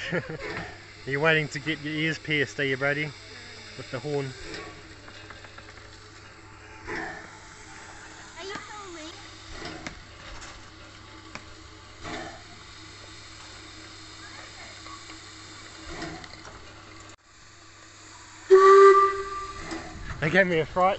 You're waiting to get your ears pierced, are you, Brady? With the horn. Are you filming? They gave me a fright.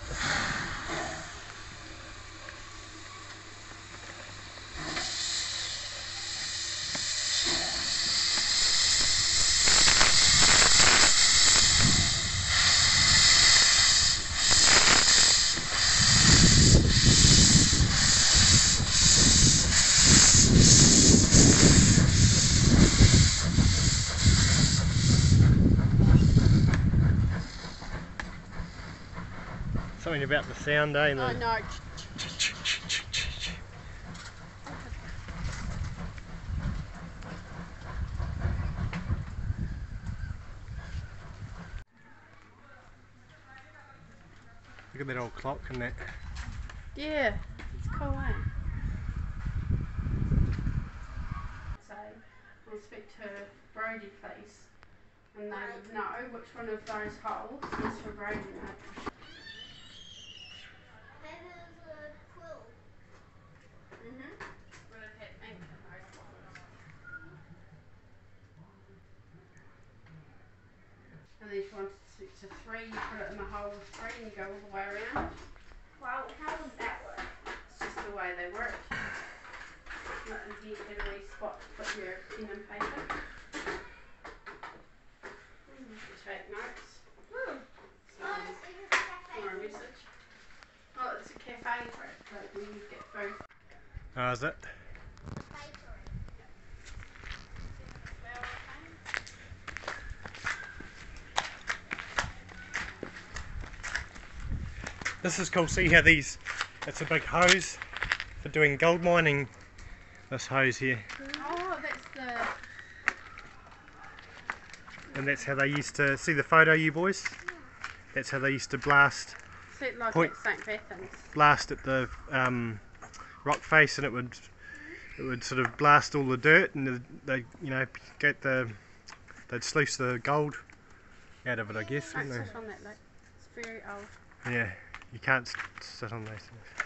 Something about the sound, eh? Oh no. Look at that old clock and that. Yeah, it's cool, eh? So, I'll speak to Brody, please, and they would know which one of those holes is for Brody now. That is a quill. But it had ink in those holes. And then if you wanted to switch to 3, you put it in the hole with 3 and you go all the way around. Wow, how would that work? It's just the way they work. And here you get a wee spot to put your pen and paper. You take notes. Oh, this is a cafe. Or a message. Oh, it's a cafe for it, like when you get food. Oh, is it? This is cool. See how these, it's a big hose for doing gold mining, this hose here. Oh, that's the... And that's how they used to, see the photo, you boys? That's how they used to blast Set like Point. at St. Bathans. blast at the rock face, and it would sort of blast all the dirt, and they you know they'd sluice the gold out of it, I guess, Don't wouldn't sit on that, like, it's very old. they? Yeah, you can't sit on those things.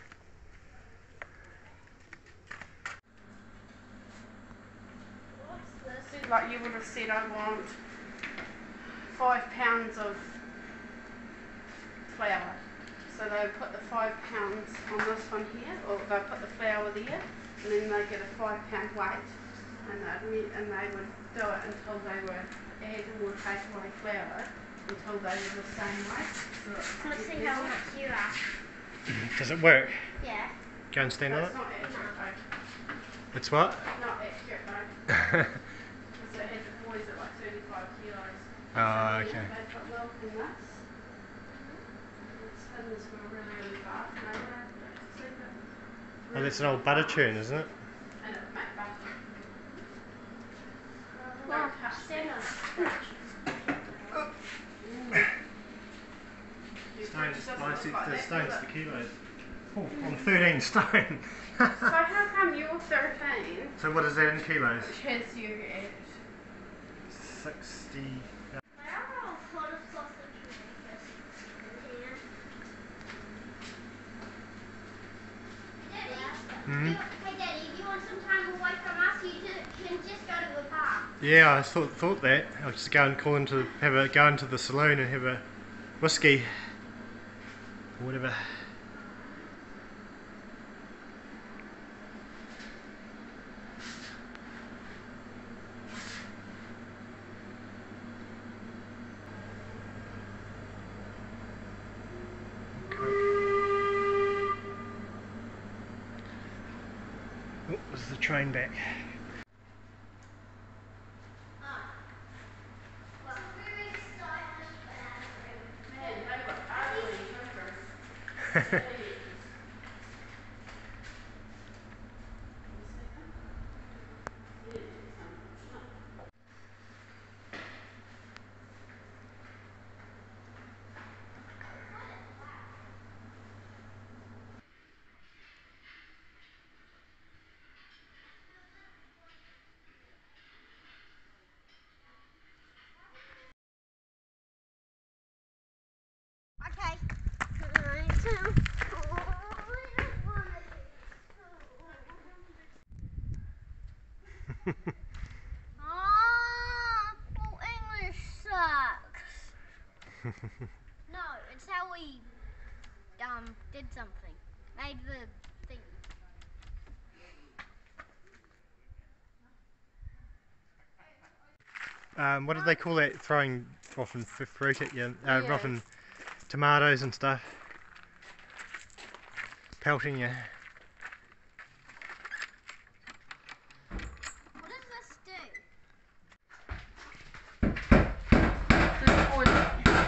What's this? Like you would have said, I want 5 pounds of flour. So they would put the 5 pounds on this one here, or they'll put the flour there, and then they get a 5 pound weight, and they would do it until they were add or take away flour until they were the same weight. Let's see how much you are. Does it work? Yeah. Go and stand on It's it. not accurate though. It's what? Not accurate though. Because it had the boys at like 35 kilos. Oh, So okay. they put milk in this. Spins were really, really fast. And they were super. Oh, that's an old butter churn, isn't it? And it made butter. Well, stand on it. Stones to kilos. Oh, I'm 13 stone. So how come you're 13? So what is that in kilos? Which has you at 60. I'll put a sausage in here. Daddy, hey Daddy, if you want some time away from us, you can just go to the bar. Yeah, I thought that. I'll just go and go into the saloon and have a whiskey or whatever. Oh, there's the train back. man, they look ugly hookers. Well, English sucks. No, it's how we did something. Made the thing. What did they call that? Throwing rotten fruit at you, Yeah. rotten tomatoes and stuff, pelting you. What does this do? The toilet.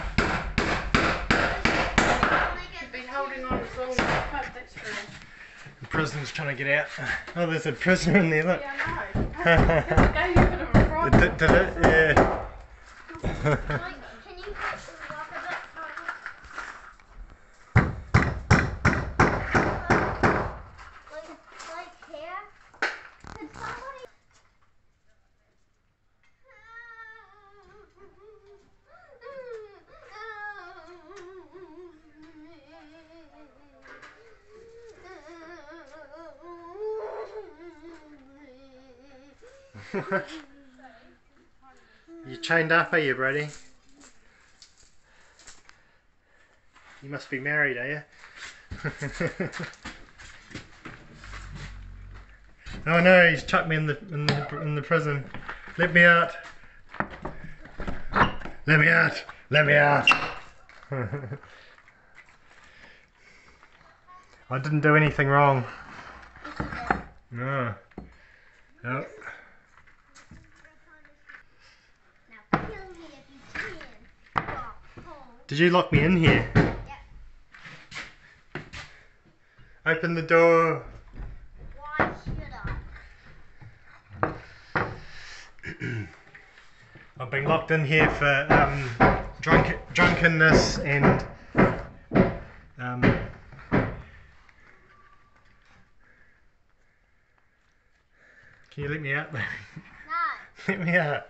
Should be holding on as long as I hope that's true. The prisoner's trying to get out. Oh, there's a prisoner in there. Look. Yeah, I know. It gave you a bit of a fright. Did it? Yeah. Can you put the rock a bit further? Like here? Can somebody... You chained up, are you, Brady? You must be married, are you? Oh no, he's chucked me in the prison. Let me out. Let me out. Let me out. I didn't do anything wrong. No. No. Now kill me if you can. Did you lock me in here? Yep. Open the door. Why should I? I've been locked in here for drunkenness and can you let me out, baby? No. Let me out.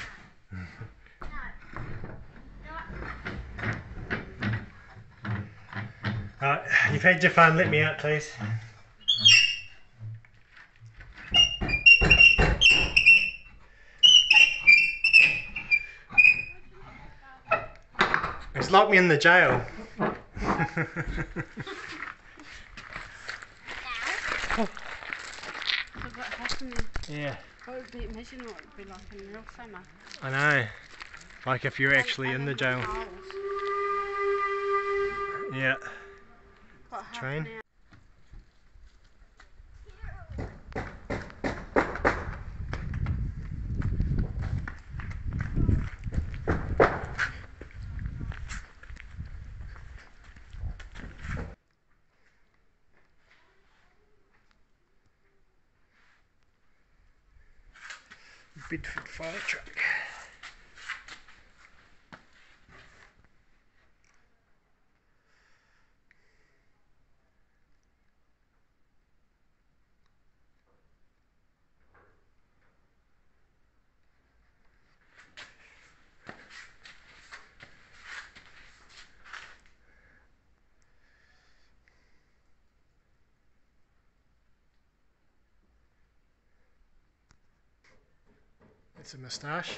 You've had your fun, let me out, please. It's locked me in the jail. So what happened? Yeah, What would be, imagine what it would be like in real summer. I know. Like if you're actually in the jail. Yeah. Got half Train. an hour. Bedford fire truck. It's a moustache.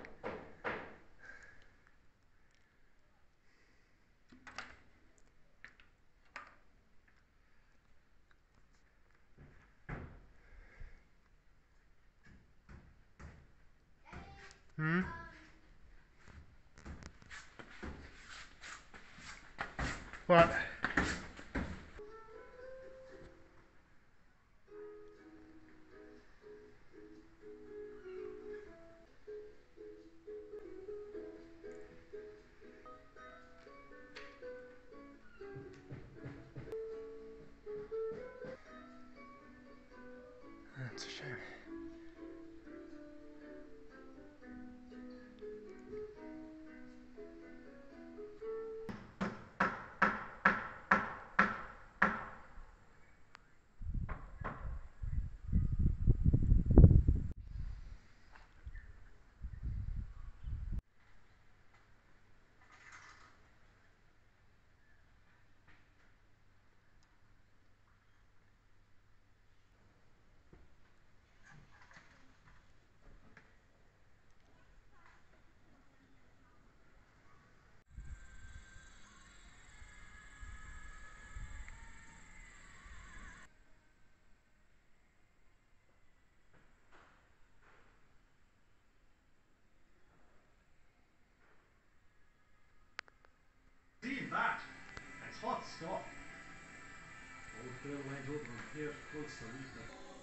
Hmm? What? That's a shame. stop. All the lines over here close to the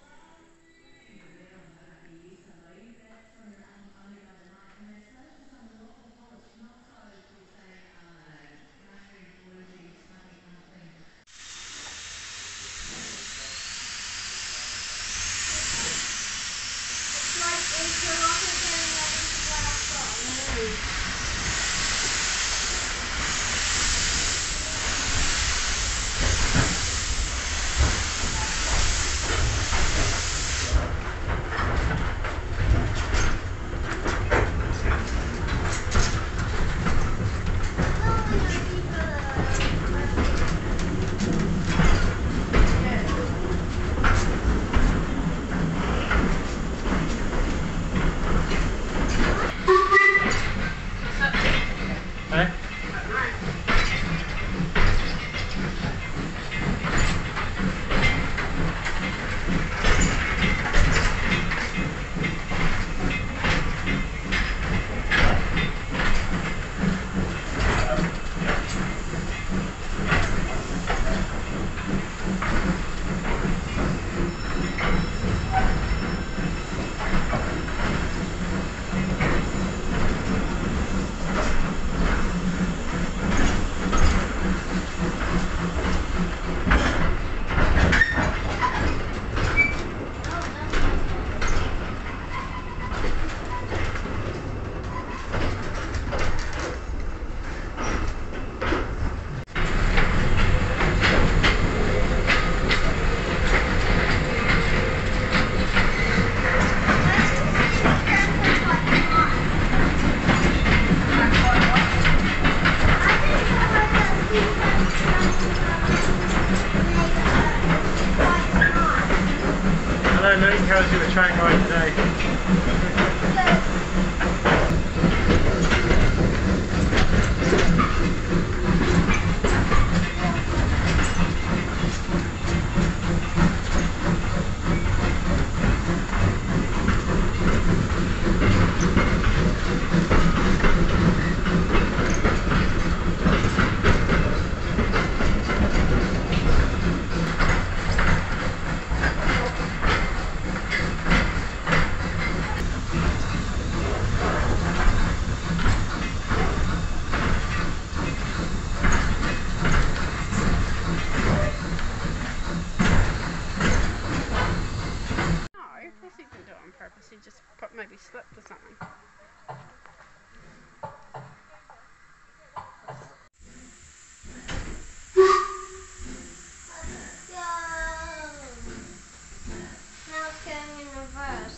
How's your track ride today? He just maybe slipped or something. Now it's going in reverse.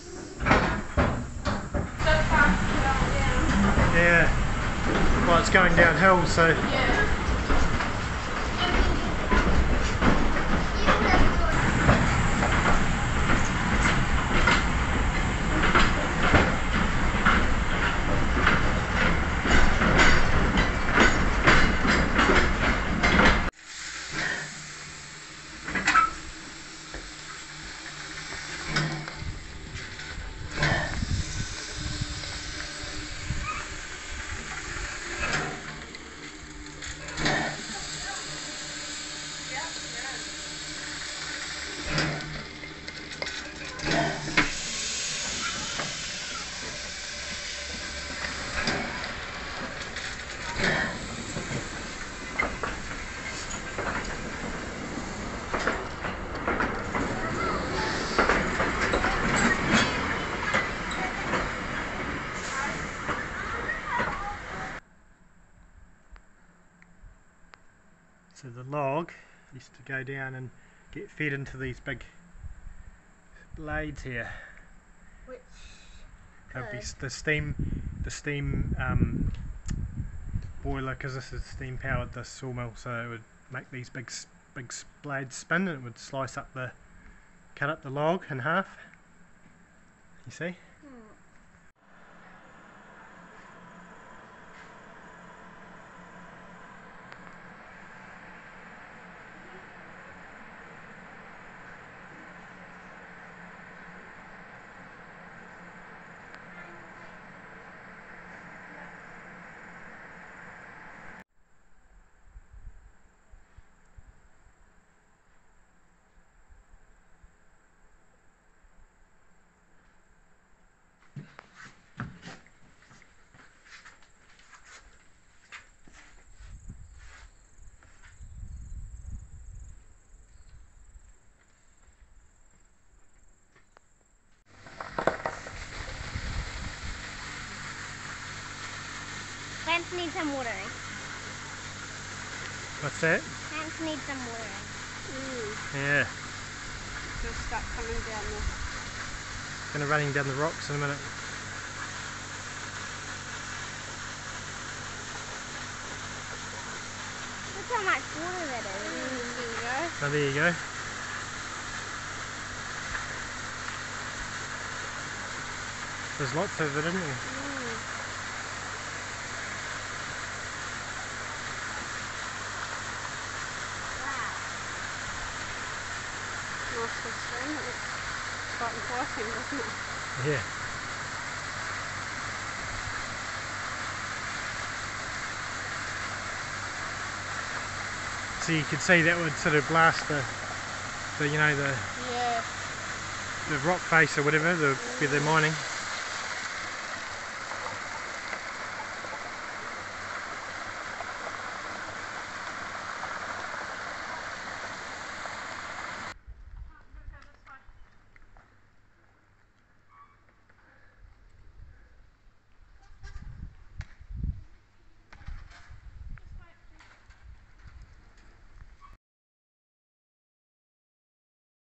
So fast going down. Yeah. Well, it's going downhill, so. Yeah. So the log used to go down and get fed into these big blades here. Which That'd be the steam boiler, because this is steam powered, this sawmill, so it would make these big blades spin, and it would cut up the log in half. You see? Plants need some watering. What's that? Plants need some watering. Yeah. Just start coming down the... Gonna running down the rocks in a minute. Look how much water that is. There you go. Oh, there you go. There's lots of it, isn't there? Wow. Nice big stream. It's quite inviting, doesn't it? Yeah. So you could see that would sort of blast the you know, Yeah. the rock face or whatever, where they're mining.